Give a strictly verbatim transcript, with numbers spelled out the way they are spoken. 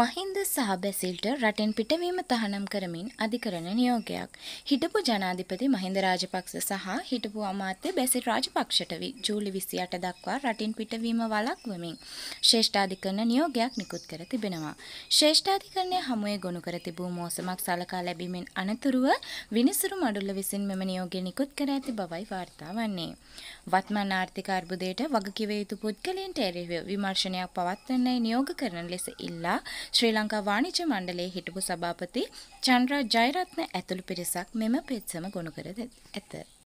මහින්ද සහ බැසිල්ට රටෙන් පිටවීම තහනම් කරමින් අධිකරණ නියෝගයක්. හිටපු ජනාධිපති මහින්ද රාජපක්ෂ සහ හිටපු අමාත්‍ය බැසිල් රාජපක්ෂට ජූලි විසිඅට දක්වා රටින් පිටවීම වළක්වමින් ශ්‍රේෂ්ඨාධිකරණ නියෝගයක් නිකුත් කර තිබෙනවා. ශ්‍රේෂ්ඨාධිකරණය හමුවේ ගොනු කර තිබූ මෝසමක් සලකා ලැබීමෙන් අනතුරුව විනිසුරු මඩුල්ල විසින් මෙම නියෝගය නිකුත් කර ඇති බවයි වාර්තා වන්නේ. වත්මන් ආර්ථික අර්බුදයට වගකිව යුතු පුද්ගලයන්ට එරෙහිව විමර්ශනයක් පවත්වන්නයි නියෝග කරන ලෙස ඉල්ලා ශ්‍රී ලංකා වාණිජ්‍ය මණ්ඩලයේ හිටපු සභාපති චන්ද්‍රා ජයරත්න ඇතුළු පිරිසක් මෙම පෙත්සම ගොනු කර ඇත.